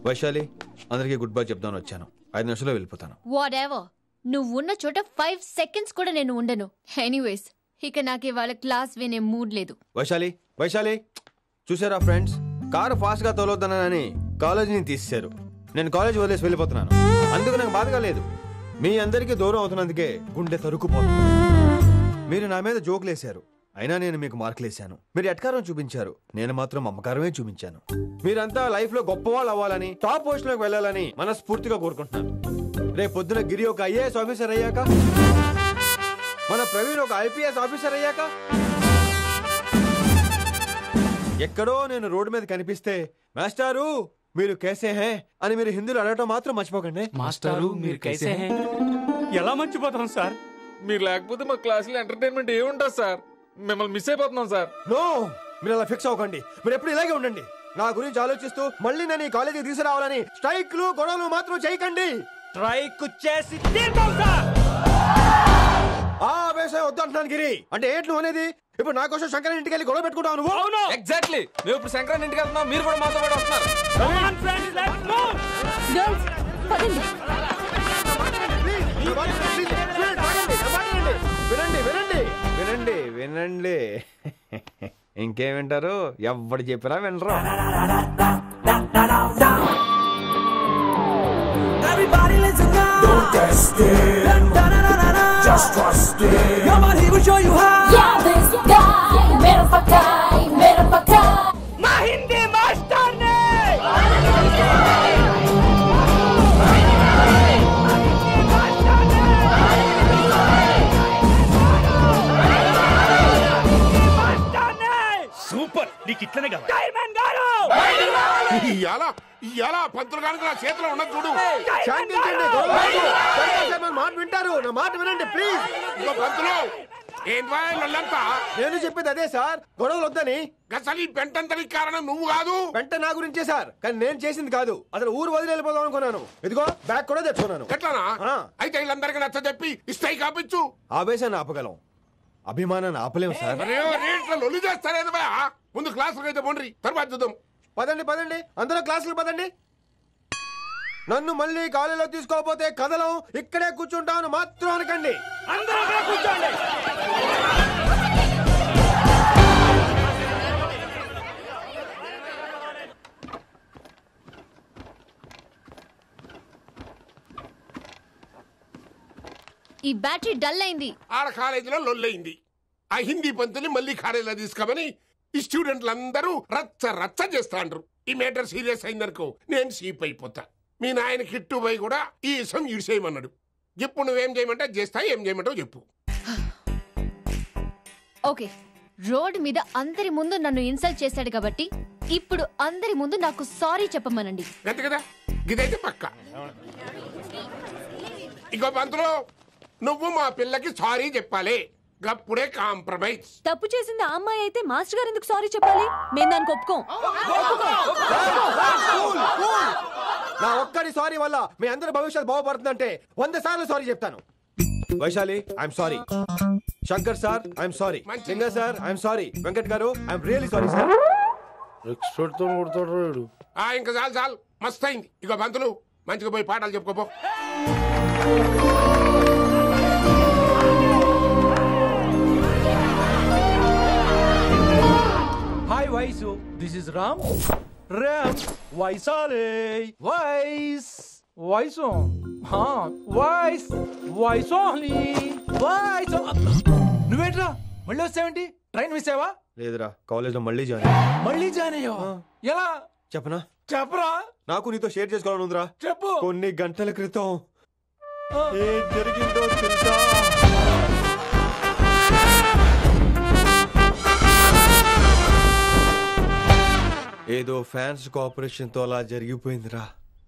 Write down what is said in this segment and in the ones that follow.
వైశాలి, అందరికీ good bye చెప్దామని వచ్చాను. 5 నిమిషాల్లో వెళ్ళిపోతాను. వాటెవర్, నువ్వు ఉన్న చోట 5 seconds కూడా నేను ఉండను. ఎనీవేస్, ఇక నాకు ఇవాళ క్లాస్ వినే మూడ్ లేదు. వైశాలి, వైశాలి, చూసారా ఫ్రెండ్స్, కారు ఫాస్ట్ గా తోలొద్దనని కాలేజీని తీసేశారు. నేను కాలేజీ వదిలేసి వెళ్ళిపోతున్నాను. అందుకు నాకు బాధగా లేదు. మీ అందరికీ దూరం అవుతున్నందుకే గుండె తరుక్కుపోతుంది. మీరు నా మీద జోకులేశారు, అయినా నేను మీకు మార్కులేశాను. మీరు ఎట్కారం చూపించారు, నేను మాత్రం అమ్మకారమే చూపించాను. మీరంతా లైఫ్ లో గొప్ప వాళ్ళు అవ్వాలని, టాప్ పొజిషన్ లోకి వెళ్ళాలని మనస్ఫూర్తిగా కోరుకుంటున్నాను. రేపు పొద్దున గిరి ఒక IAS ఆఫీసర్ అయ్యాక, మన ప్రవీణ్ ఒక IPS ఆఫీసర్ అయ్యాక, ఎక్కడో నేను రోడ్డు మీద కనిపిస్తే మాస్టారు మీరు కేసే హే అని మీరు హిందీలో అడగటం మాత్రం మర్చిపోకండి. మాస్టారు మీరు కేసే హే. ఎలా మర్చిపోతాం సార్? మీరు లేకపోతే మా క్లాసులో ఎంటర్టైన్మెంట్ ఏముంటుంది సార్? మిమ్మల్ని మిస్ అయిపోతున్నాం సార్. నో, మీరు అలా ఫిక్స్ అవ్వకండి. మీరు ఎప్పుడు ఇలాగే ఉండండి. నా గురించి ఆలోచిస్తూ మళ్ళీ నేను ఈ కాలేజీకి తీసుకురావాలని స్ట్రైక్లు గొడవలు మాత్రం చేయకండి. స్ట్రైక్ చేసి తీరుతాం సార్. ఆ వేసే వద్దు అంటున్నాను గిరి. అంటే ఏంటి నువ్వు అనేది? ఇప్పుడు నా కోసం శంకర్ ఇంటికి వెళ్ళి గొడవ పెట్టుకుంటావు నువ్వు? అవును, ఎగ్జాక్ట్లీ. మేము ఇప్పుడు శంకరన్ ఇంటికి వెళ్తున్నాం, మీరు కూడా మాతో పాటు వస్తున్నారు. గర్ల్స్, పదండి. వినండి వినండి వినండి వినండి. ఇంకేం వింటారు? ఎవడు చెప్పినా వినరు. Everybody listen now. Don't test it. Just trust it. Come on, he will show you how. Yeah, this guy, mera pakai. My Hindi master ne. Super, నీకు ఇట్లనే కావాలి. Diamond గారు. ఇయాల పంతులు గారికి నా చేతిలో ఉన్నది చూడు. శాంతించండి, గొడవ వద్దు. శంకర్ సార్ నా మాట వింటారు. నా మాట వినండి ప్లీజ్. ఇగో పంతులు, ఏంట్రా వాళ్ళంతా? నేను చెప్పేది అదే సార్, గొడవలు వద్దని. అసలు ఈ పెంటంతరికి కారణం నువ్వు కాదు. వెంట నా గురించే సార్, కానీ నేను చేసింది కాదు. అసలు ఊరు వదిలి వెళ్ళిపోదాం అనుకున్నాను. ఇదిగో బ్యాగ్ కూడా తెచ్చుకున్నాను. ఎట్లానా? ఆ. అయితే వీళ్ళందరికీ నచ్చ చెప్పి ఇస్తాయి కాపించు. ఆవేశాన్ని ఆపగలం, అభిమానాన్ని ఆపలేం సార్. అరే రేట్ల లొల్లి చేస్తారేది బా. ముందు క్లాసులకు అయితే పోండి, తర్వాత చూద్దాం. పదండి పదండి, అందరూ క్లాసులకు పదండి. నన్ను మళ్ళీ కాలేజీలో తీసుకోకపోతే కదలం, ఇక్కడే కూర్చుంటాను మాత్రం అనకండి. అందరూ ఇక్కడ కూర్చోండి. ఈ బ్యాటరీ డల్ అయింది. ఆడ కాలేజీలో లొల్లయింది. ఆ హిందీ పంతుని మళ్ళీ కాలేజీలో తీసుకోమని ఈ స్టూడెంట్లందరూ రచ్చ రచ్చ చేస్తాండ్రు. ఈ మేటర్ సీరియస్ అయిందనుకో నేను సీప్ అయిపోతా. మీ నాయన కిట్టు పోయి కూడా ఈ విషయం ఇడిసేయమన్నాడు. ఇప్పుడు నువ్వేం చేయమంటే చేస్తా, ఏం చేయమంటావు చెప్పు. ఓకే, రోడ్ మీద అందరి ముందు నన్ను ఇన్సల్ట్ చేశాడు కాబట్టి ఇప్పుడు అందరి ముందు నాకు సారీ చెప్పమనండి. అంతే కదా, ఇదైతే పక్క. ఇంకో పంతులు, నువ్వు మా పిల్లకి సారీ చెప్పాలి. గప్పుడే కాంప్రమైజ్. తప్పు చేసింది ఆ అమ్మాయి అయితే మాస్టర్ గారు ఎందుకు సారీ చెప్పాలి? మేము దానికి ఒప్పుకోం. నా ఒక్కడి సారీ వల్ల మీ అందరి భవిష్యత్తు బాగుపడుతుందంటే 100 సార్లు సారీ చెప్తాను. Vaishali, I'm sorry. Shankar sir, I'm sorry. Linga sir, I'm sorry. Venkat garu, I'm really sorry sir. ఇంకా చాలు చాలు, మస్తు అయింది. ఇగో పంతులు, మంచిగా పోయి పాఠాలు చెప్పుకోపో. Hi Vaisu, this is Ram. Ram, Vaisale, Vais, Vaisu. Vais, Vaisali, Vaisu. నువ్వేంట్రా మళ్ళీ వచ్చావేంటి? ట్రైన్ మిస్ అయ్యావా? లేదురా, కాలేజ్ లో మళ్ళీ జాయిన్. మళ్ళీ జాయిన్ అయ్యావా? ఎలా చెప్పనా? చెప్పరా. నాకు నీతో షేర్ చేసుకోవాలని ఉందిరా. చెప్పు. కొన్ని గంటల క్రితం ఏం జరిగిందో తెలుసా? ఏదో ఫ్యాన్స్ కోఆపరేషన్ తో అలా జరిగిపోయిందిరా.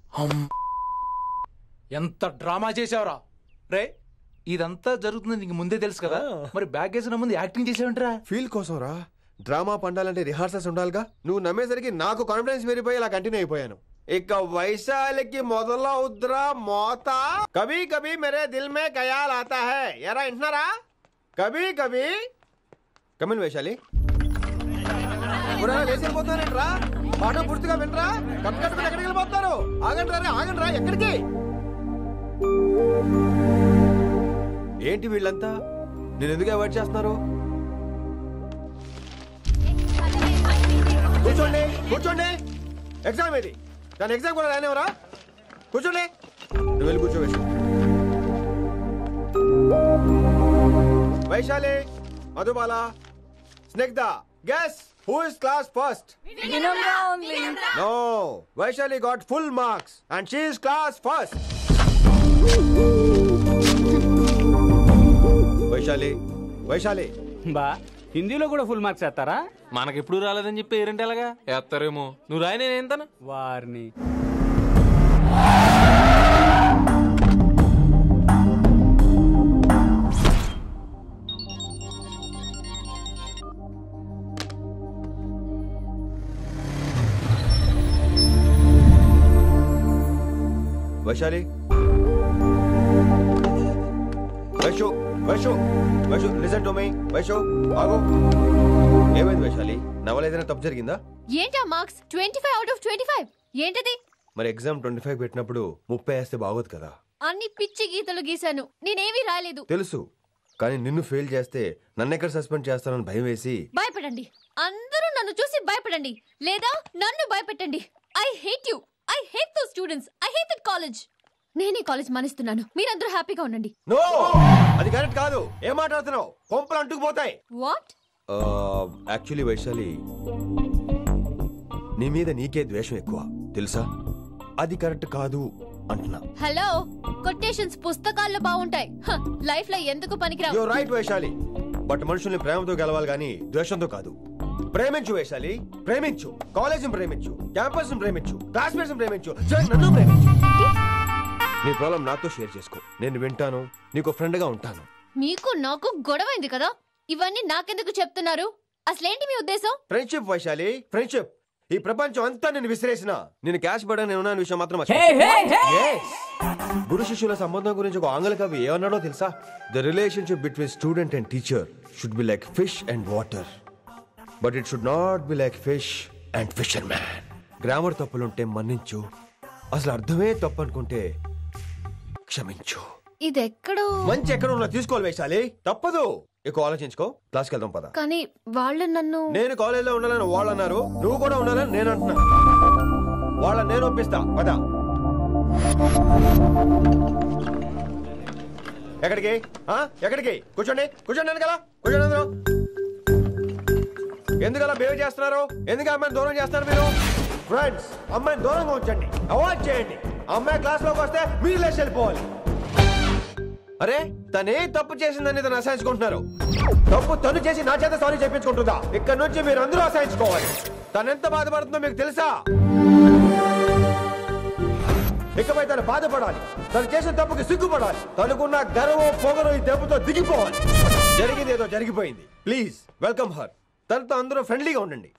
ఎంత డ్రామా చేసావురా రే. ఇదంతా జరుగుతుంది నీకు ముందే తెలుసు కదా, మరి బ్యాగ్ వేసిన ముందు యాక్టింగ్ చేసావంటరా? ఫీల్ కోసం రా. డ్రామా పండాలంటే రిహార్సల్స్ ఉండాలిగా. నువ్వు నమ్మేసరికి నాకు కాన్ఫిడెన్స్ పెరిగిపోయి ఇలా కంటిన్యూ అయిపోయాను. ఇక వైశాలికి మొదలవుద్రా మోత. కభీ కభీ మేరే దిల్ మే ఖయాల్ ఆతా హై. ఎరా ఇంటున్నారా? కభీ కభీ. కమిన్ వైశాలి. ఎప్పుడైనా లేచిపోతానంట్రా పాఠం పూర్తిగా వినరా కట్టుకుని ఎక్కడికి వెళ్ళిపోతారు ఆగండి రా ఎక్కడికి ఏంటి వీళ్ళంతా నేను ఎందుకు అవాయిడ్ చేస్తున్నారు కూర్చోండి ఎగ్జామ్ ఏది దాని ఎగ్జామ్ కూడా రానివరా కూర్చోండి నువ్వు వెళ్ళి కూర్చోవేసి Vaishali Madhubala Snigdha guess who is class first no Vaishali got full marks and she is class first Vaishali బా హిందీలో కూడా ఫుల్ మార్క్స్ వేస్తారా మనకెప్పుడు రాలేదని చెప్పి ఏరంటే ఎలాగా వేస్తారేమో నువ్వు రాయి నేను ఏంతను వారిని Vaishali Vaishu listen to me Vaishu ఆగు ఏమైంది వైశాలి నా వల్ల ఏదైనా తప్పు జరిగిందా ఏంటా మార్క్స్ 25 out of 25 ఏంటది మరి ఎగ్జామ్ 25 పెట్టినప్పుడు 30 వేస్తే బాగోదు కదా అన్ని పిచ్చి గీతలు గీశాను నేనేమీ రాలేదు తెలుసు కానీ నిన్ను ఫెయిల్ చేస్తే నన్ను ఎక్కడ సస్పెండ్ చేస్తానని భయం వేసి భయపడండి అందరూ నన్ను చూసి భయపడండి లేదా నన్ను భయపెట్టండి I hate those students I hate that college నేనే కాలేజ్ మానేస్తున్నాను మీరందరూ హ్యాపీగా ఉండండి నో అది కరెక్ట్ కాదు ఏం మాట్లాడుతున్నావు కొంపలు అంటుకుపోతాయి వాట్ యాక్చువల్లీ వైశాలి నీ మీద నీకే ద్వేషం ఎక్కువ తెలుసా అది కరెక్ట్ కాదు అంటున్నా హలో కొటేషన్స్ పుస్తకాల్లో బాగుంటాయి లైఫ్ లో ఎందుకు పనికిరావు యు రైట్ వైశాలి బట్ మనుషుల్ని ప్రేమతో గెలవాలి గానీ ద్వేషంతో కాదు ప్రేమించు వైశాలి ప్రేమించు కాలేజీని ప్రేమించు క్యాంపస్ ప్రేమించు క్లాస్మేట్స్ ప్రేమించు నన్ను ప్రేమించు నీ ప్రాబ్లం నాతో షేర్ చేసుకో నేను వింటాను నీకు ఫ్రెండ్ గా ఉంటాను మీకు నాకు గొడవైంది కదా ఇవన్నీ నాకెందుకు చెప్తున్నారు అసలేంటి మీ ఉద్దేశం ఫ్రెండ్షిప్ వైశాలి ఫ్రెండ్షిప్ ఈ ప్రపంచం అంతా నేను విసిరేసిన నేను క్యాష్ పడా నేను ఉన్న విషయం మాత్రం గురు శిష్యుల సంబంధం గురించి ఒక ఆంగ్ల కవి ఏమన్నాడో తెలుసా the relationship between student and teacher should be like fish and water but it should not be like fish and fisherman grammar తప్పులుంటే మన్నించు అసలు అర్థమే తప్పు అనుకుంటే క్షమించు ఇది ఎక్కడో మంచి ఎక్కడ ఉన్నా తీసుకోవాలి వైశాలి తప్పదు ఎక్కువ ఆలోచించుకో క్లాస్కి వెళ్దాం పద కానీ వాళ్ళు నన్ను నేను కాలేజీలో ఉండాలని వాళ్ళు అన్నారు నువ్వు కూడా ఉండాలని నేను అంటున్నా వాళ్ళని నేను ఒప్పిస్తా పద ఎక్కడికి ఎక్కడికి కూర్చోండి కదా కూర్చోండి అందరూ ఎందుకలా బిహేవ్ చేస్తున్నారు ఎందుకు అమ్మాయిని దూరం చేస్తారు మీరు ఫ్రెండ్స్ అమ్మాయిని దూరంగా ఉంచండి అవాయిడ్ చేయండి అమ్మాయి క్లాస్ లోకి వస్తే మీరు లేచి వెళ్ళిపోవాలి అరే తనే తప్పు చేసిందని తను అసహించుకుంటున్నారు తప్పు తను చేసి నా చేత సారీ చెప్పించుకుంటుందా ఇక్కడ నుంచి మీరు అందరూ అసహించుకోవాలి తనెంత బాధపడుతుందో మీకు తెలుసా ఇకపై తను బాధపడాలి తను చేసిన తప్పుకి సిగ్గుపడాలి తనకున్న గర్వం పొగరు ఈ దెబ్బతో దిగిపోవాలి జరిగింది ఏదో జరిగిపోయింది ప్లీజ్ వెల్కమ్ హర్ తనతో అందరూ ఫ్రెండ్లీగా ఉండండి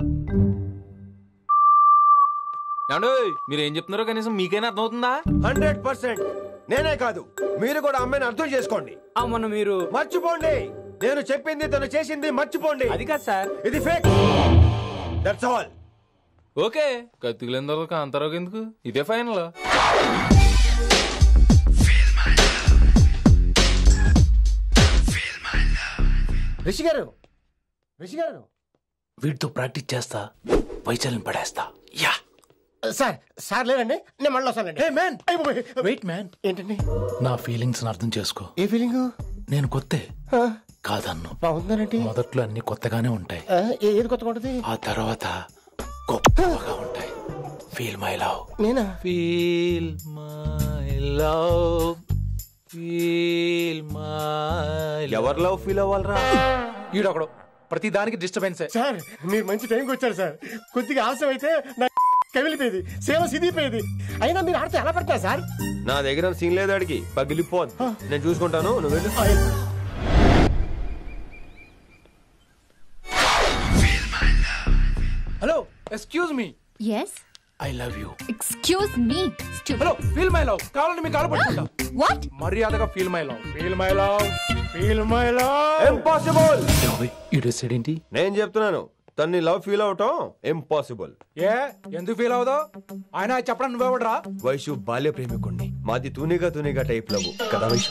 మీరు ఏం చెప్తున్నారో కనీసం మీకైనా అర్థమవుతుందా 100% నేనే కాదు మీరు కూడా అమ్మాయిని అర్థం చేసుకోండి మొన్న మీరు మర్చిపోండి నేను చెప్పింది తను చేసింది మర్చిపోండి అది కాదు సార్ ఇది ఫేక్ దట్స్ ఆల్ ఓకే కత్తిలేని తర్వాత కాంతారావు ఎందుకు ఇదే ఫైనల్ రిషి గారు వీటితో ప్రాక్టీస్ చేస్తా వైశాలిని పడేస్తా యా సార్ లేదండి నేను మళ్ళీ వస్తానండి వెయిట్ మ్యాన్ ఏంటండి నా ఫీలింగ్స్ అర్థం చేసుకో ఏ ఫీలింగ్ నేను కొత్తే కాదన్ను బాగుందనండి మొదట్లో అన్ని కొత్తగానే ఉంటాయి ఏది కొత్తగా ఉంటుంది ఆ తర్వాత గొప్పగా ఉంటాయి ఫీల్ మై లవ్ నేనా feel my love feel my ఎవరు లవ్ ఫీల్ అవ్వాలరా ఈడొకడు ప్రతి దానికి డిస్టర్బెన్స్ సార్ మీరు మంచి టైంకి వచ్చారు సార్ కొద్దిగా ఆలస్యం అయితే నా కమిలిపోయేది సేవ సిదిపోయేది అయినా మీరు ఆడితే ఎలా పడతారు సార్ నా దగ్గర సీన్ లేదు అడిగి పగిలిపోదు నేను చూసుకుంటాను నువ్వు వెళ్ళు hello excuse me yes I love you excuse me hello feel my love కావాలంటే మీ కాలు పట్టుకుంటా what మర్యాదగా feel my love feel my love feel my love impossible ఇటు సైడ్ ఏంటి నేను చెప్తున్నాను తన్ని లవ్ ఫీల్ అవటం ఇంపాసిబుల్. ఏ ఎందుకు ఫీల్ అవుదో ఆయన చెప్పడం నువ్వెవడరా? వైషు బాల్య ప్రేమికుణ్ణి, మాది తూనిగా తూనిగా టైప్ లవ్ కదా వైషు.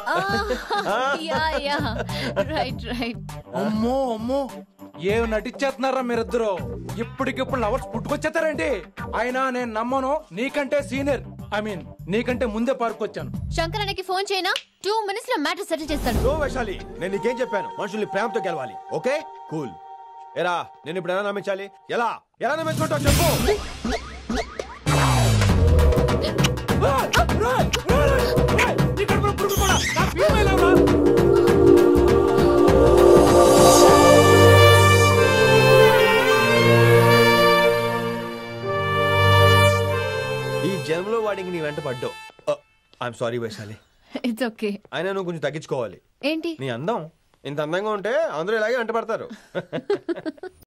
రైట్. అమ్మో అమ్మో ఏం నటించేస్తున్నారా మీరిద్దరు? ఇప్పటికిప్పుడు లవర్స్ పుట్టుకొచ్చేస్తారేంటి? అయినా నేను నమ్మను, నీకంటే సీనియర్, ఐ మీన్ నీకంటే ముందే పార్కొచ్చాను. శంకరానికి ఫోన్ చేయనా? 2 minutes లో మ్యాటర్ సెటిల్ చేస్తాను. నో వైశాలి, నేను నీకేం చెప్పాను? మనుషుల్ని ప్రేమతో గెలవాలి. Okay cool. ఎరా నేను ఇప్పుడు ఎలా నమ్మించాలి? ఎలా నమ్మించుకుంటావు చెప్పు. ఈ జన్మలో వాడికి నీ వెంట పడ్డావు. I'm sorry Vaishali. It's okay. అయినా నువ్వు కొంచెం తగ్గించుకోవాలి. ఏంటి? నీ అందం ఇంత అందంగా ఉంటే అందరూ ఇలాగే వెంట పడతారు.